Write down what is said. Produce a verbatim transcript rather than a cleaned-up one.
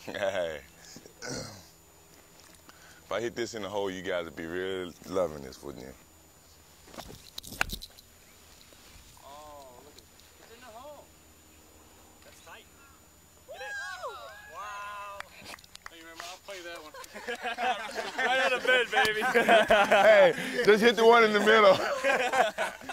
Hey. If I hit this in the hole, you guys would be really loving this, wouldn't you? Oh, look at it. It's in the hole. That's tight. Get it. Wow. Hey, remember, I'll play that one. Right out of bed, baby. Hey, just hit the one in the middle.